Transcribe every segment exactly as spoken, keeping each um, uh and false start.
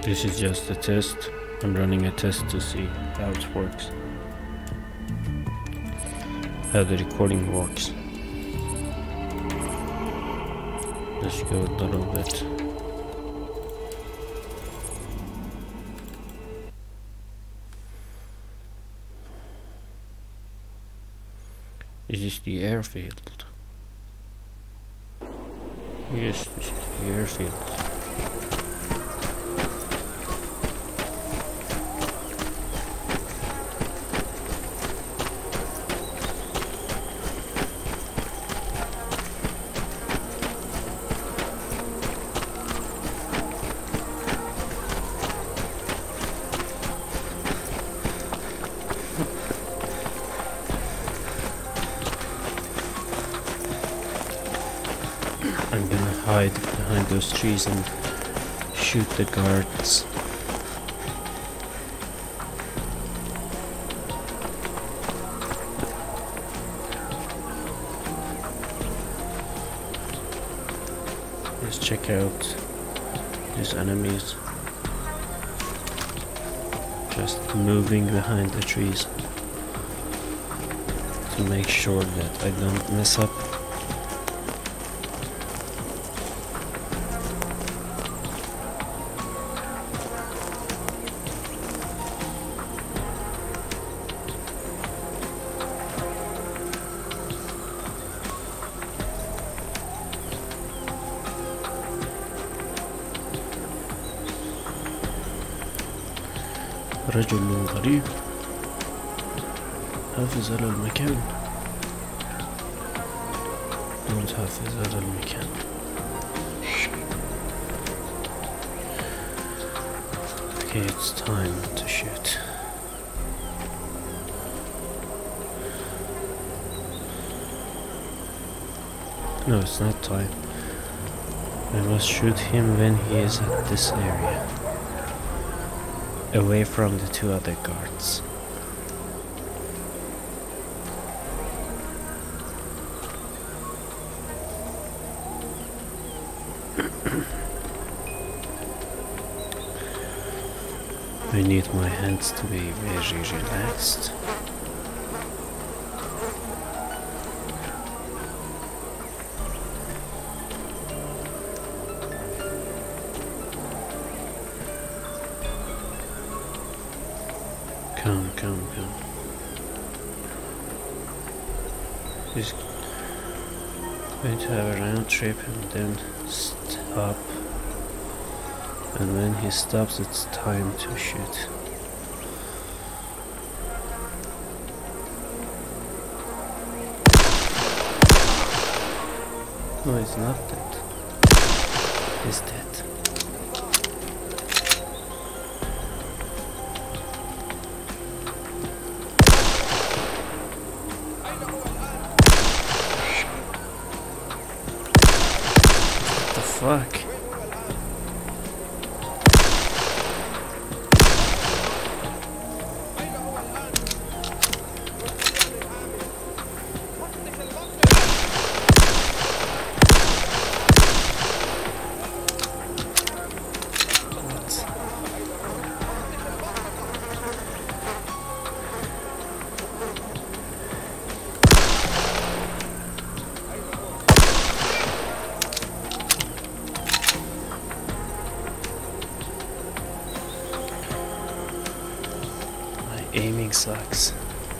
This is just a test. I'm running a test to see how it works. How the recording works. Let's go a little bit. Is this the airfield? Yes, this is the airfield. I'm gonna hide behind those trees and shoot the guards. Let's check out these enemies. Just moving behind the trees to make sure that I don't mess up. رجل غريب حافظ على المكان. متحافظ على المكان. Okay, it's time to shoot. No, it's not time. I must shoot him when he is at this area, away from the two other guards. I need my hands to be very relaxed. Come, come, come. He's going to have a round trip and then stop. And when he stops, it's time to shoot. No, he's not dead. He's dead. Fuck. Aiming sucks.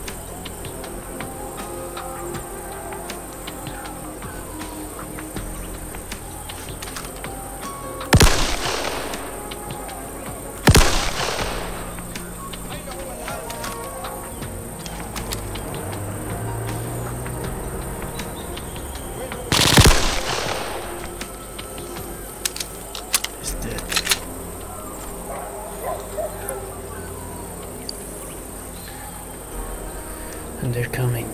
He's dead. And they're coming.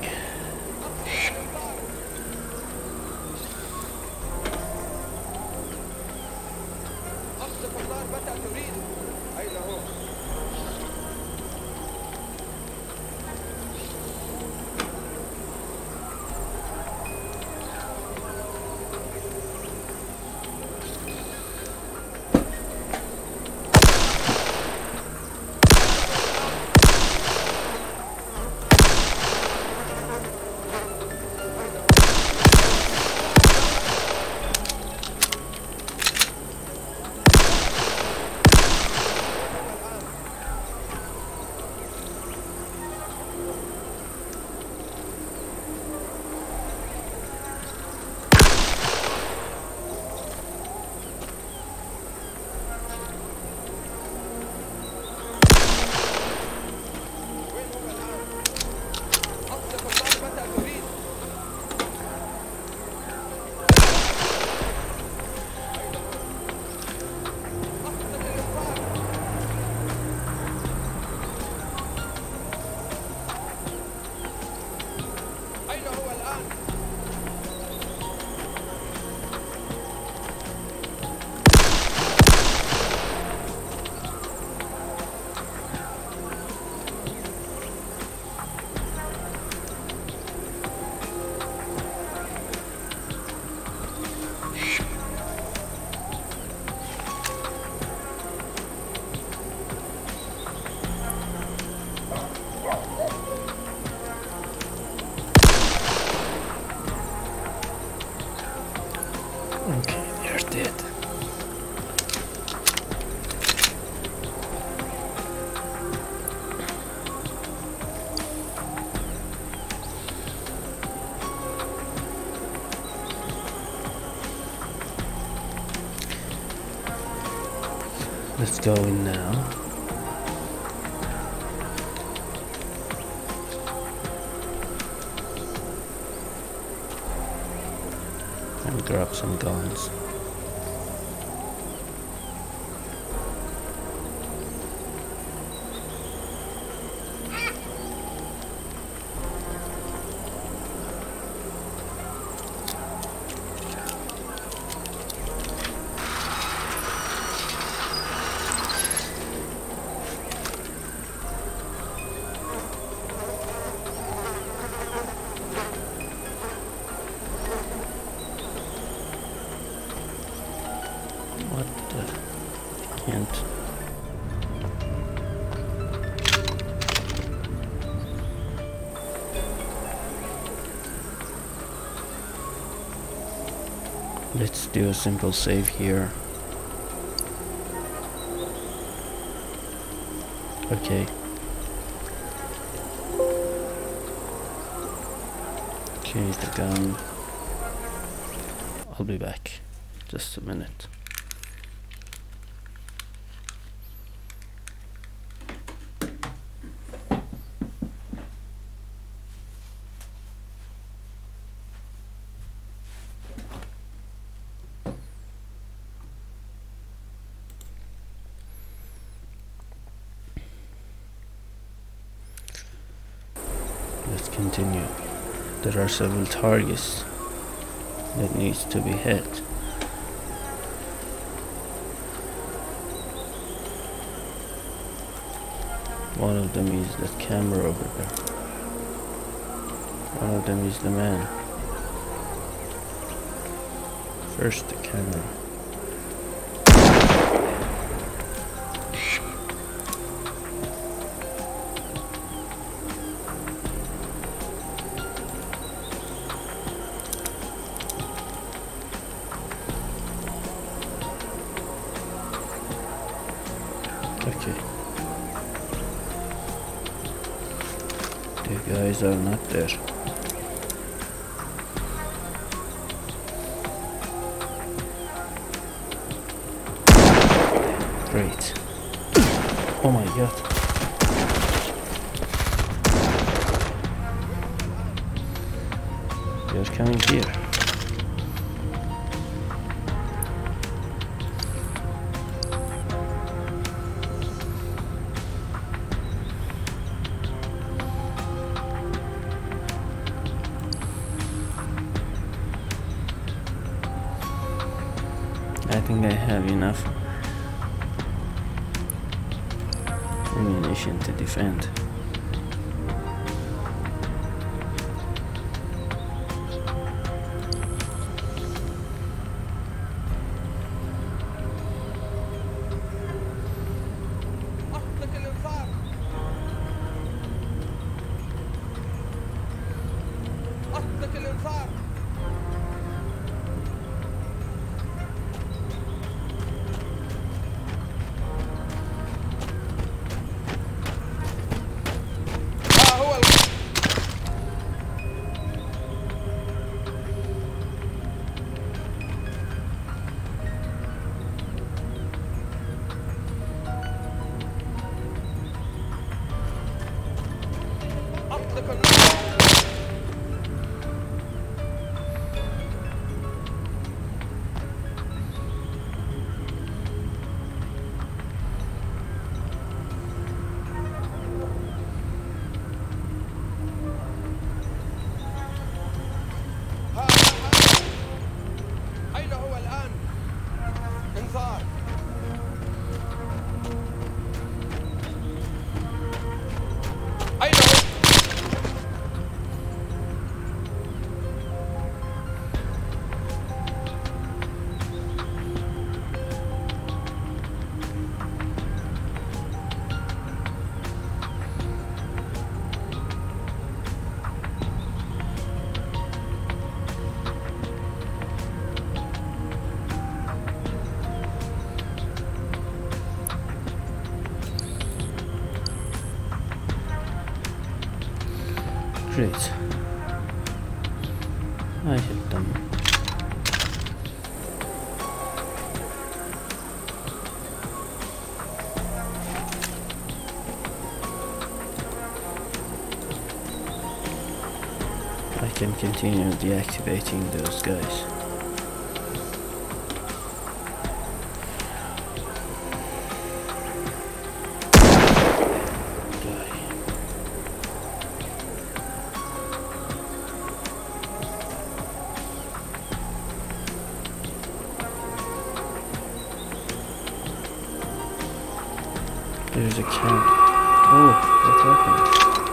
let's go in now. And grab some guns. Let's do a simple save here. Okay. Okay, the gun. I'll be back. Just a minute. Let's continue. There are several targets that needs to be hit. One of them is that camera over there. One of them is the man. First the camera. Okay. The guys are not there. Great. Oh my god. They're coming here. I think I have enough ammunition to defend. Great. I hit them. I can continue deactivating those guys. There's a camp. Oh, what happened?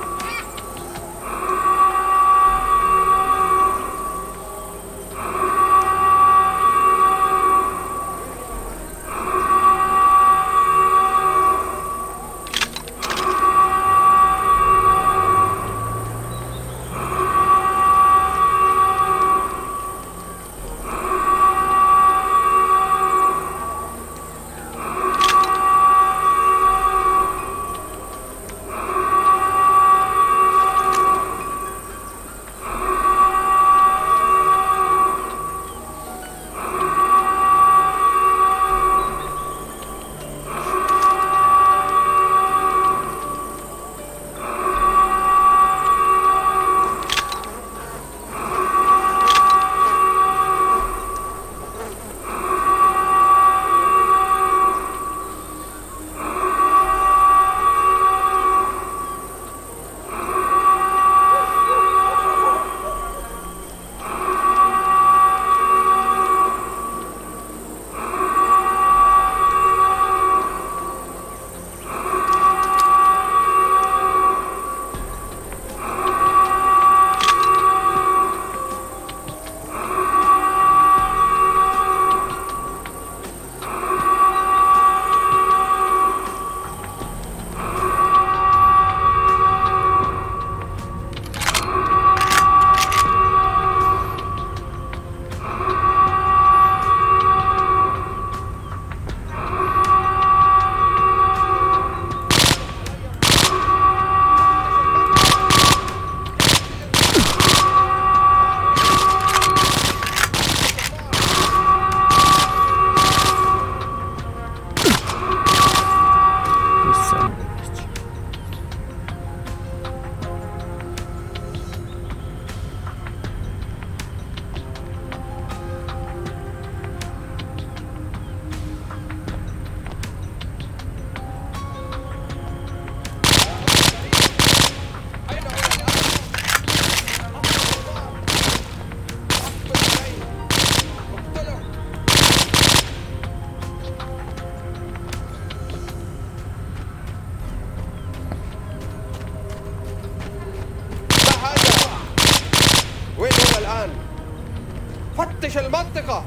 فتش المنطقة.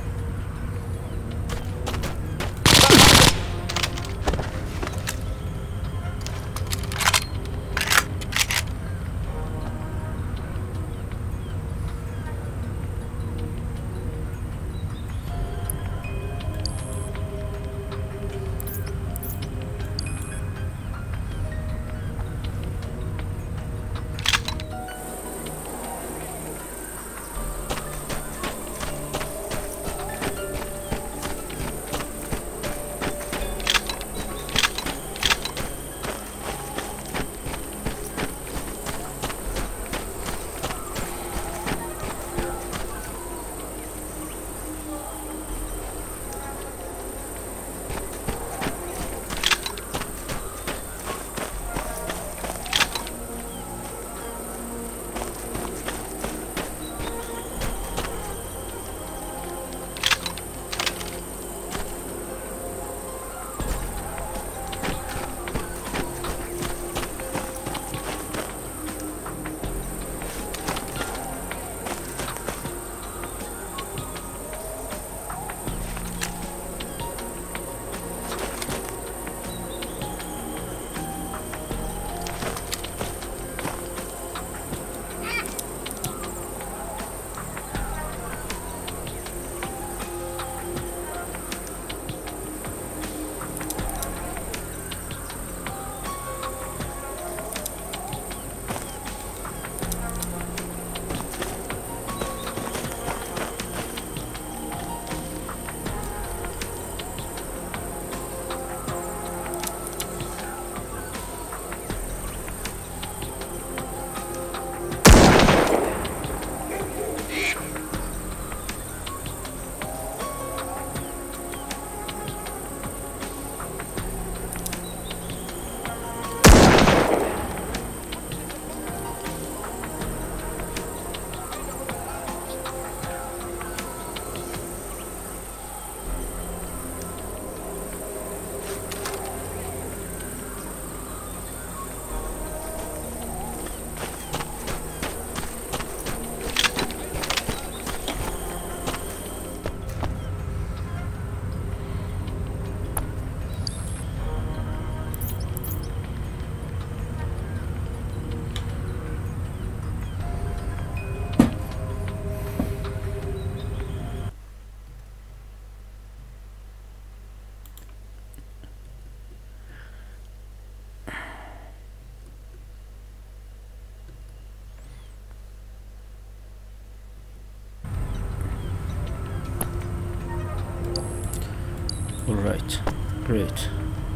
Alright, great.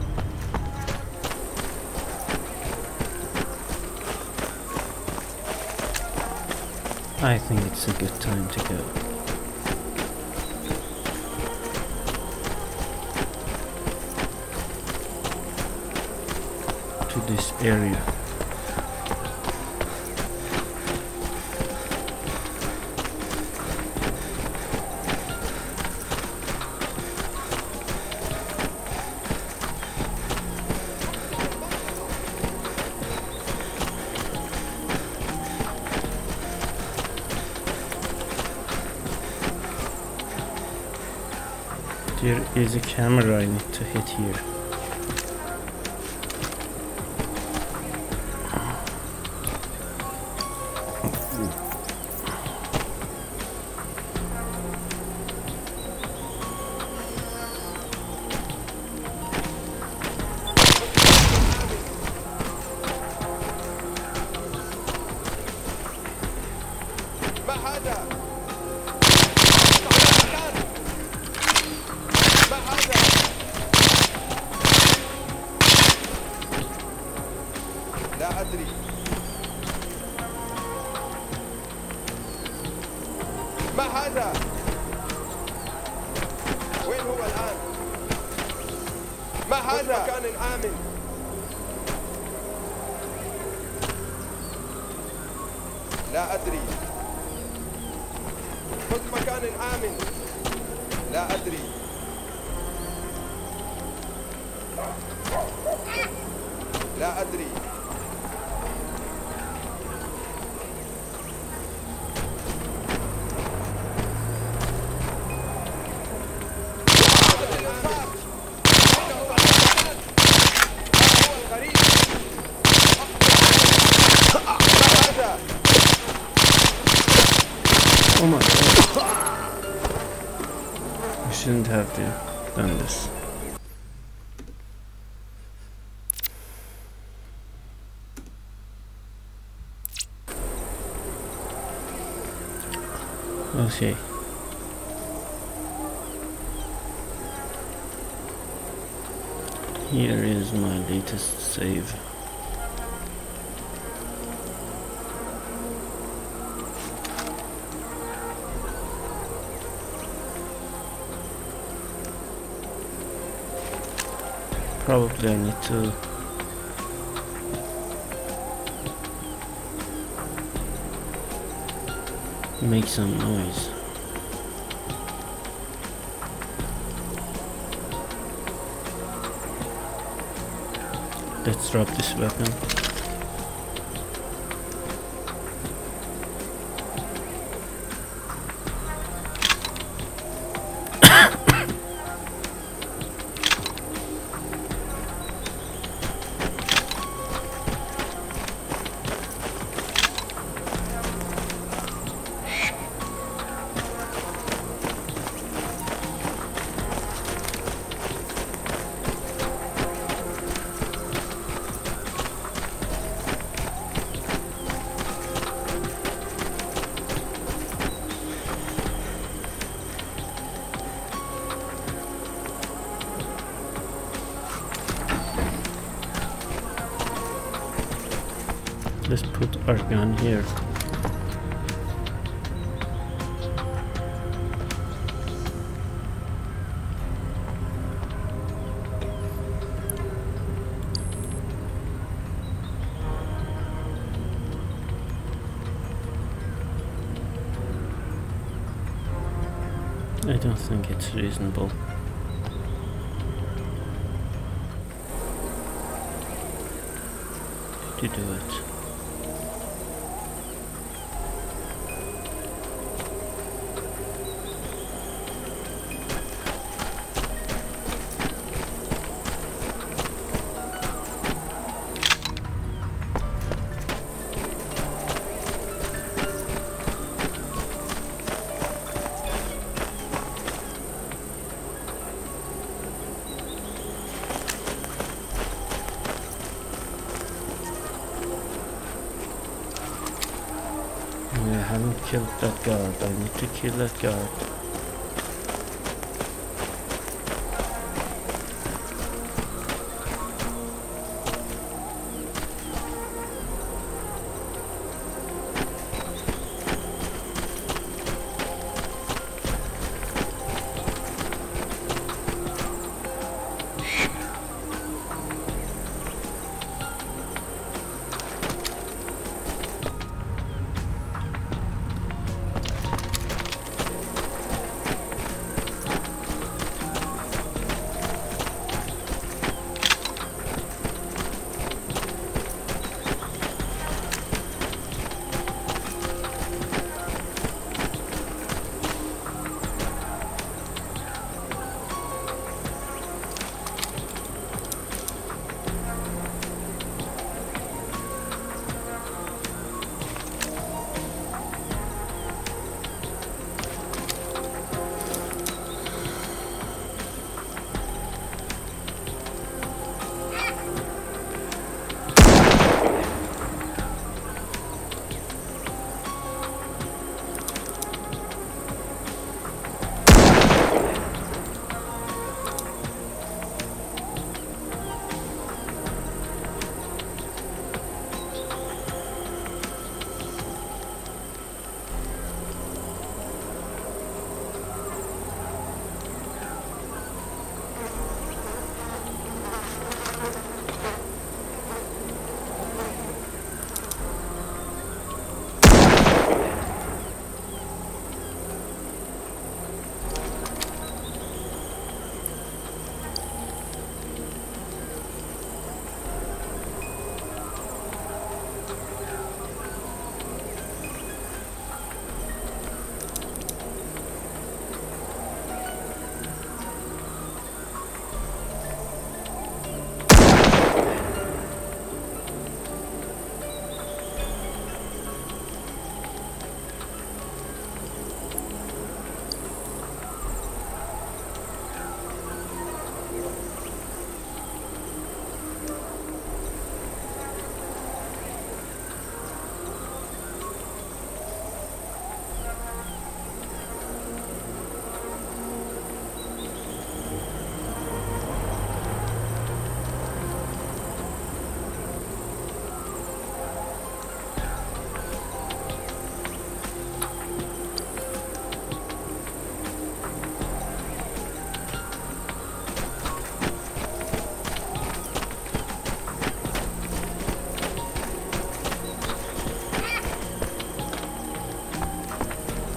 I think it's a good time to go. To this area. There is a camera I need to hit here. ما هذا؟ وين هو الآن؟ ما هذا؟ مكان آمن. لا أدري. خذ مكان آمن. لا أدري. لا أدري. Oh my god. I shouldn't have done this. Okay. Here is my latest save. Probably I need to make some noise. Let's drop this weapon. Let's put our gun here. I don't think it's reasonable. To do it. I haven't killed that guard. I need to kill that guard.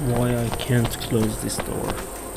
why I can't close this door.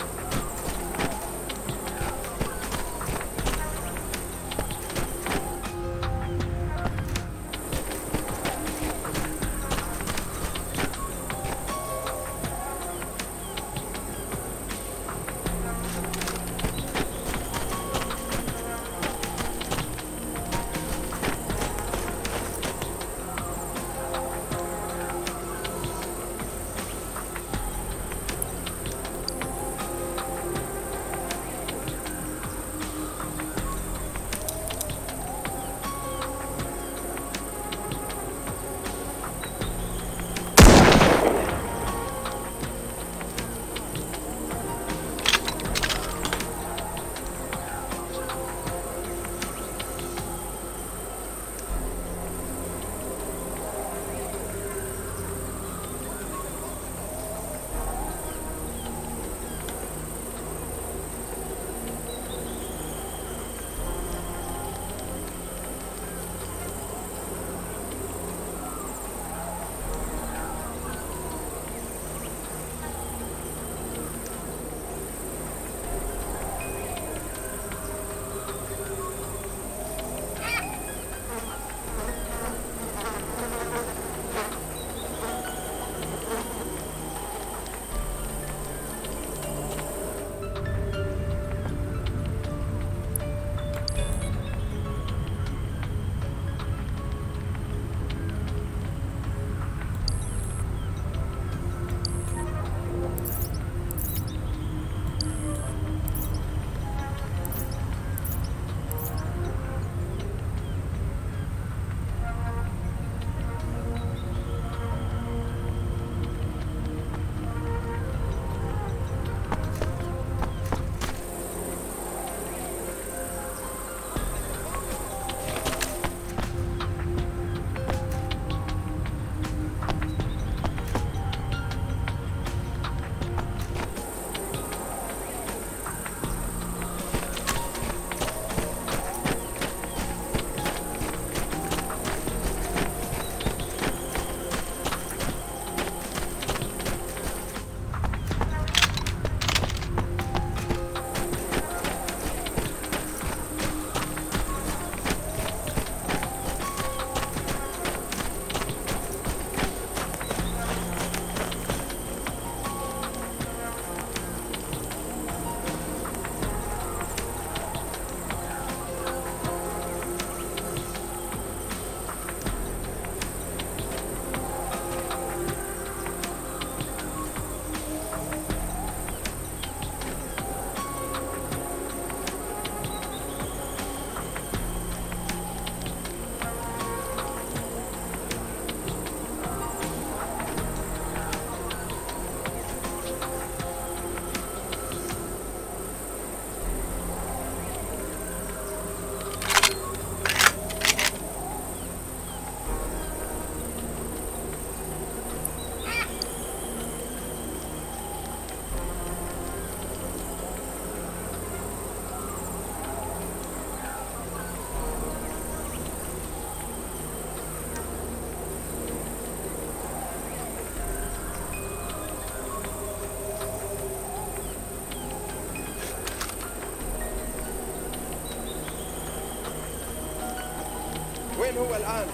وين هو الآن؟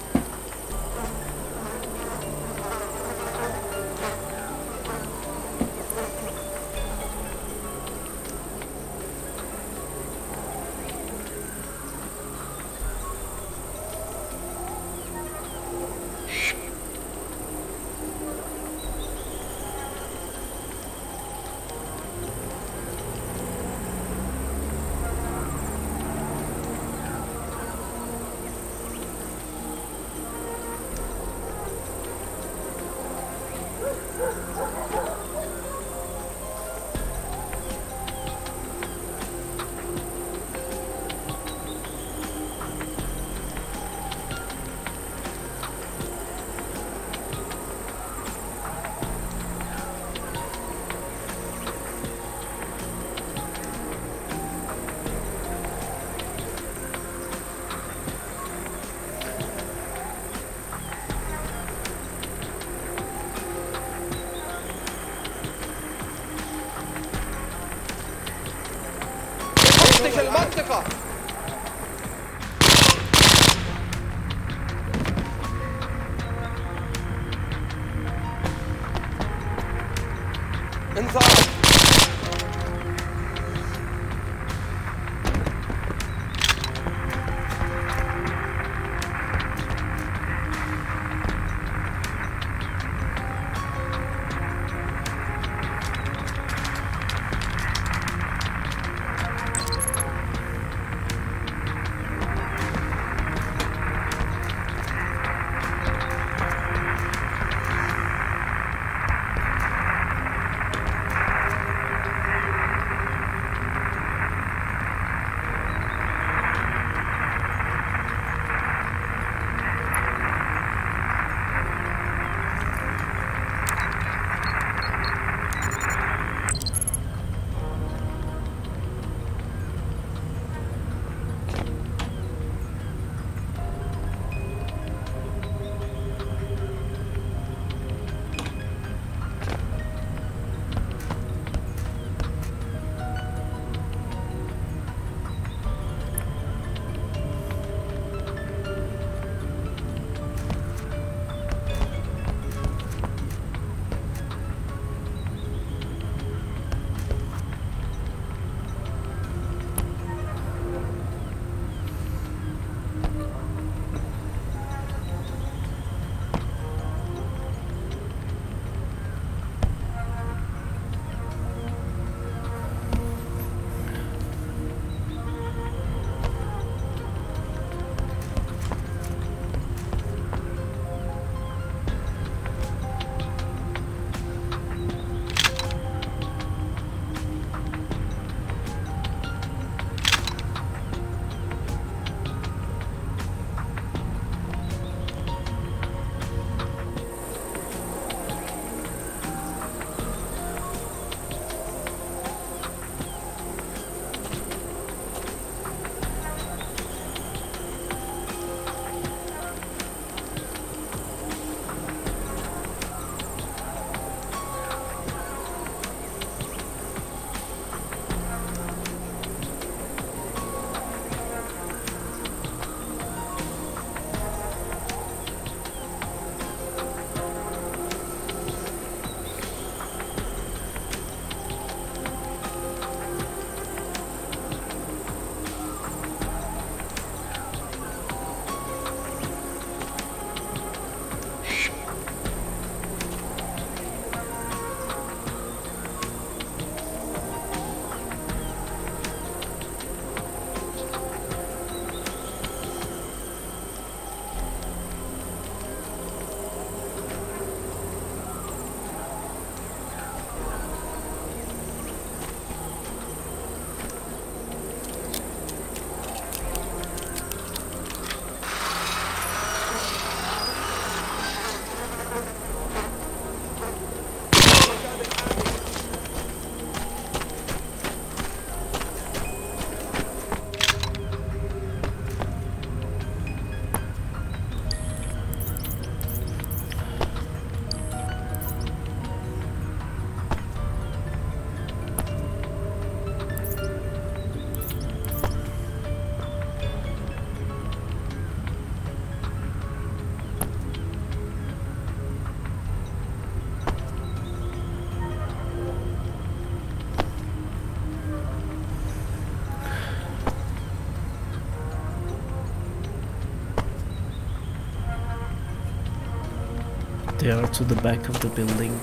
فتش المنطقة. انصاف. They are to the back of the building,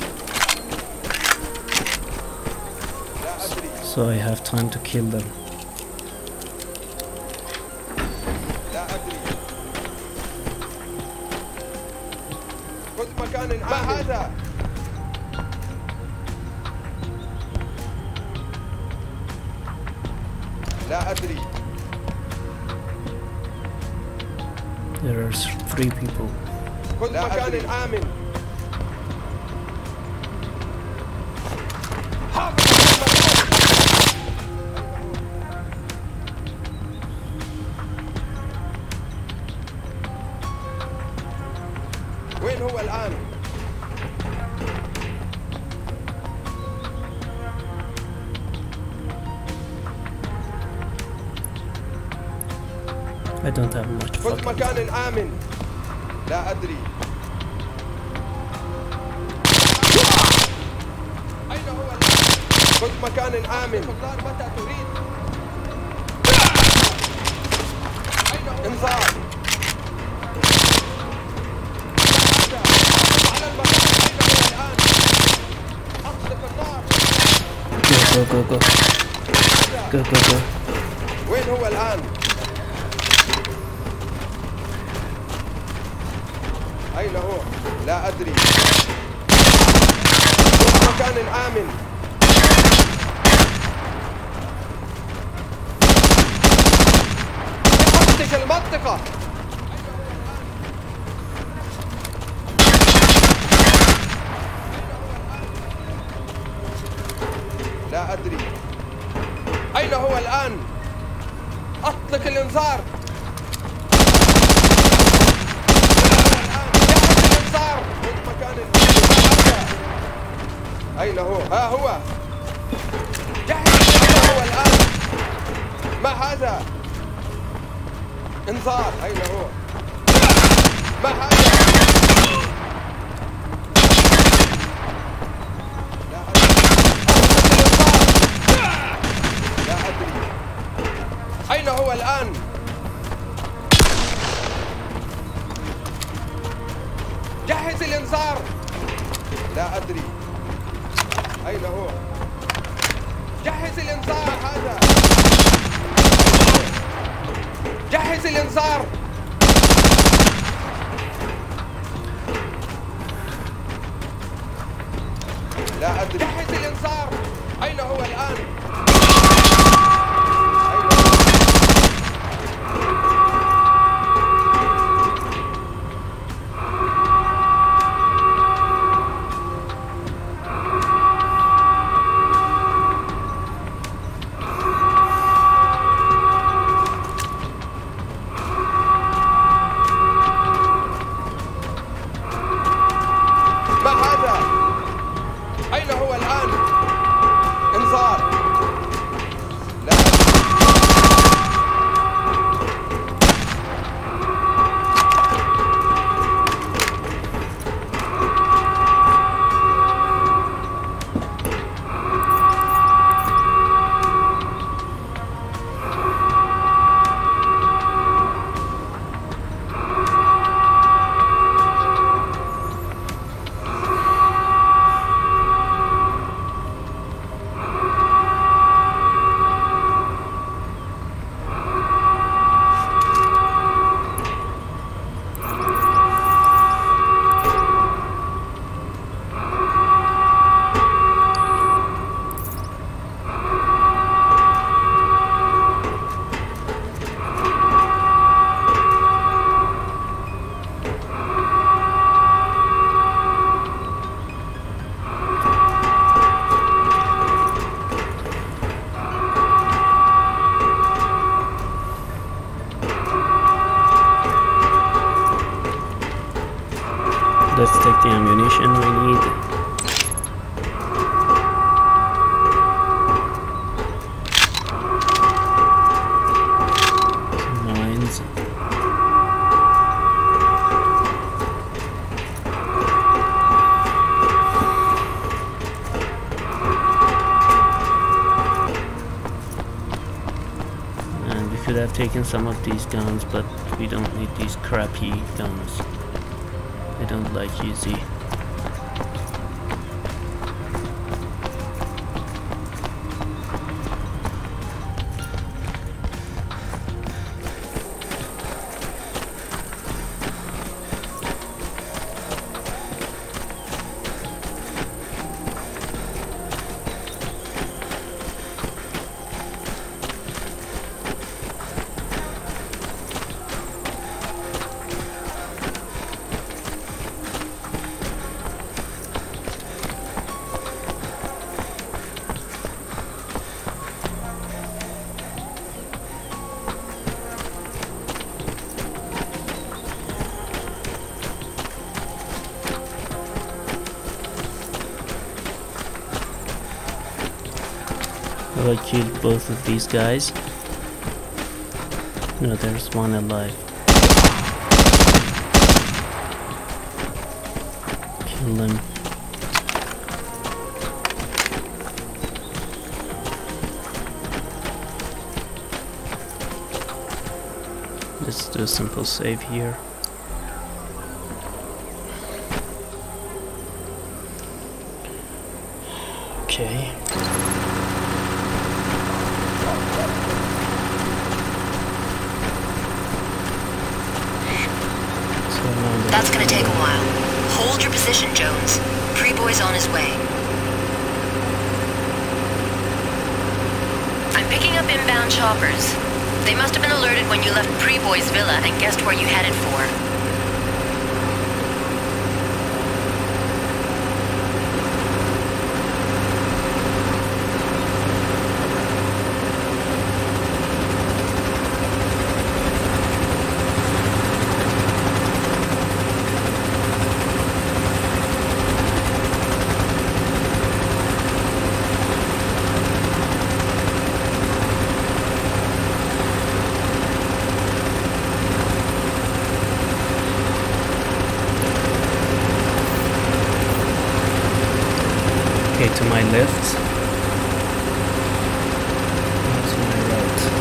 so I have time to kill them. لا أدري. خذ مكان آمن. ما هذا؟ لا أدري. There are three people. خذ مكان آمن. وين هو الآن؟ I don't have much خذ fucking مكان آمن. لا أدري. أين هو الآن؟ خذ مكان آمن. متى تريد؟ أين هو؟ انذار. على المكان. أين هو الآن؟ أطلق النار. Go go go go. Go go go. وين هو الآن؟ أين هو؟ لا أدري. مكان آمن. فتش المنطقة. لا أدري. أين هو الآن؟ أطلق الإنذار. أين هو؟ ها هو. جهز. أين هو الآن؟ ما هذا؟ انذار. أين هو؟ ما هذا؟ لا أدري. لا أدري. أين هو الآن؟ جهز الإنذار. لا أدري. أين هو؟ جهز الإنذار. هذا. جهز الإنذار. لا أدري. جهز الإنذار. أين هو الآن؟ Let's take the ammunition we need. Some mines. And we could have taken some of these guns, but we don't need these crappy guns. I don't like U Z. I killed both of these guys. No, there's one alive. Kill them. Let's do a simple save here. Okay. That's gonna take a while. Hold your position, Jones. Priboi's on his way. I'm picking up inbound choppers. They must have been alerted when you left Priboi's villa and guessed where you headed for. Okay, to my left. And to my right.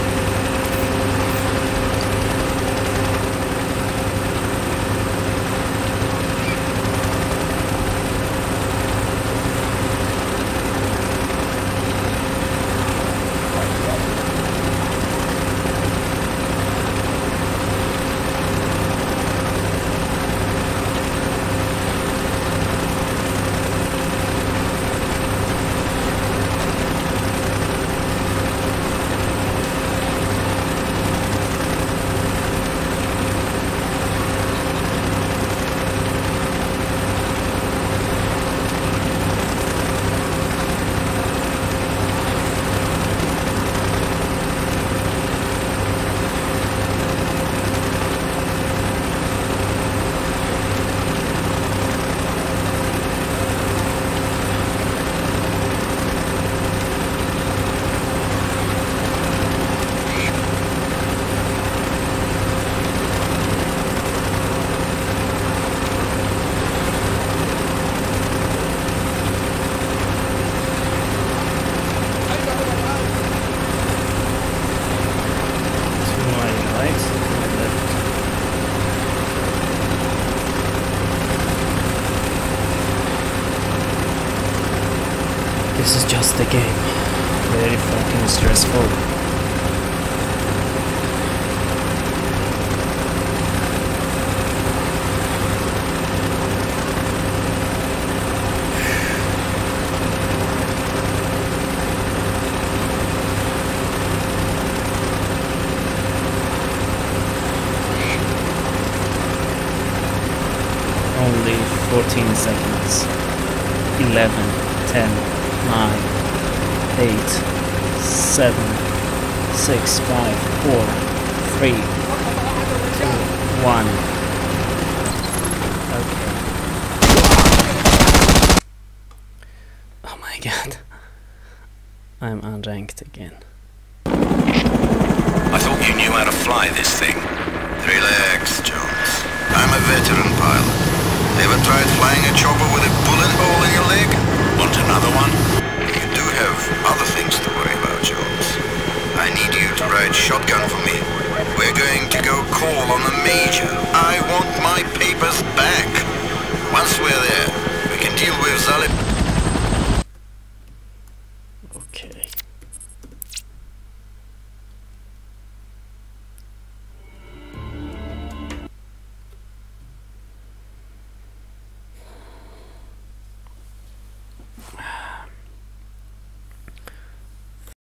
This is just a game. Very fucking stressful. Only fourteen seconds. eleven, ten, nine, eight, seven, six, five, four, three, two, one. Okay. Oh my god. I'm unranked again. I thought you knew how to fly this thing. Relax, Jones. I'm a veteran pilot. Ever tried flying a chopper with a bullet hole in your leg? Want another one? You do have other things to worry about, Jones. I need you to ride shotgun for me. We're going to go call on the Major. I want my papers back. Once we're there, we can deal with Zalip.